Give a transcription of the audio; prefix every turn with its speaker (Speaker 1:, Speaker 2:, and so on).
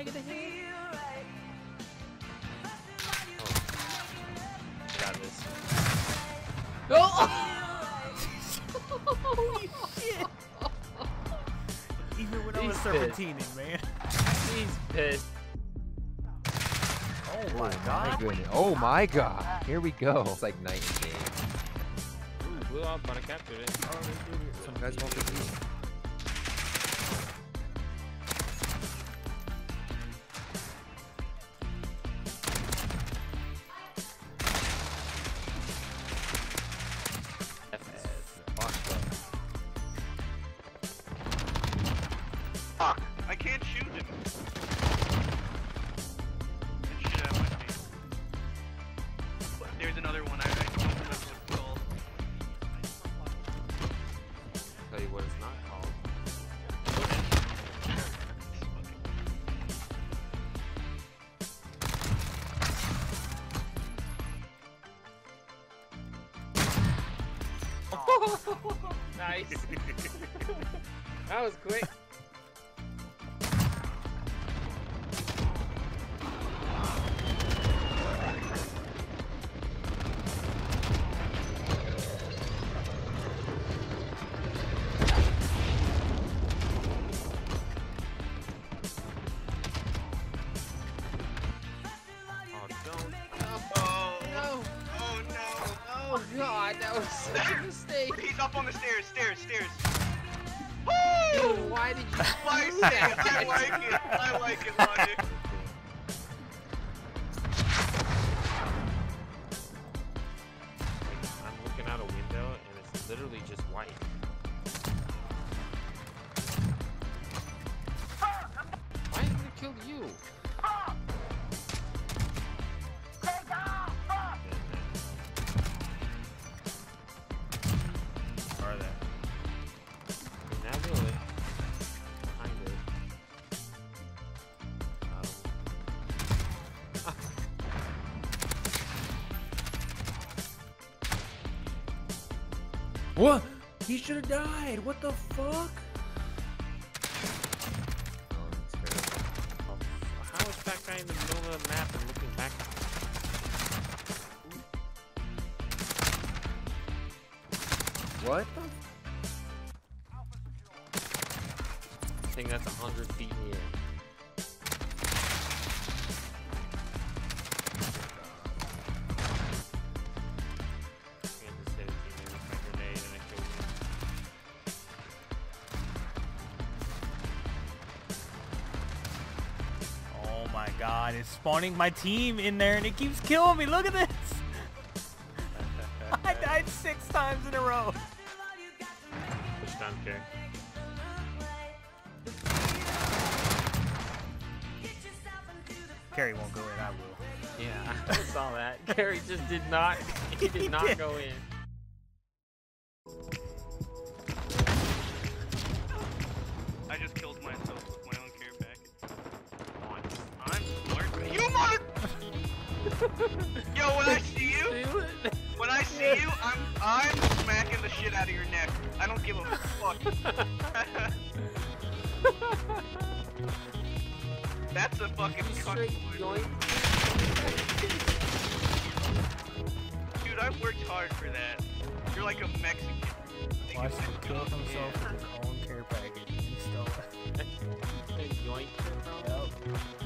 Speaker 1: get a hit.
Speaker 2: Got this.
Speaker 1: Oh!
Speaker 3: Holy shit! Even when I was serpentining, man.
Speaker 2: He's pissed.
Speaker 3: Oh my
Speaker 4: My
Speaker 3: god.
Speaker 4: goodness. Oh my god. Here we go. It's like night and day.
Speaker 2: Ooh, blew up, but I captured it.
Speaker 4: Some guys won't get these.
Speaker 5: Fuck! I can't shoot him. That shit out with me. There's another one. I don't know what it's called.
Speaker 2: Tell you what it's not called. Nice. That was quick. Oh god, that was such a mistake.
Speaker 5: He's up on the stairs.
Speaker 2: Dude, why did you
Speaker 5: Spicy! I like it, Logic.
Speaker 2: I'm looking out a window and it's literally just white. Why didn't it kill you?
Speaker 3: Are they?
Speaker 2: Not really. Kind of.
Speaker 4: What? He should have died. What the fuck?
Speaker 2: How is that guy in the middle of the map and looking back?
Speaker 4: What?
Speaker 2: I think that's 100 feet in the air. I just hit a teammate with my grenade and I killed him.
Speaker 3: Oh my god, it's spawning my team in there and it keeps killing me. Look at this. I died 6 times in a row.
Speaker 2: Push down kick.
Speaker 3: Carrie won't go in, I will.
Speaker 2: Yeah, I saw that. Gary just did not. He did not go in.
Speaker 5: I just killed myself with my own care package. I'm smart. You mother! Yo, when I see you, I'm smacking the shit out of your neck. I don't give a fuck. That's a fucking cunt. Dude, I worked hard for that. You're like a Mexican.
Speaker 3: Watch him kill himself with his own care package. He stole it.
Speaker 2: Yoink.
Speaker 3: Yep.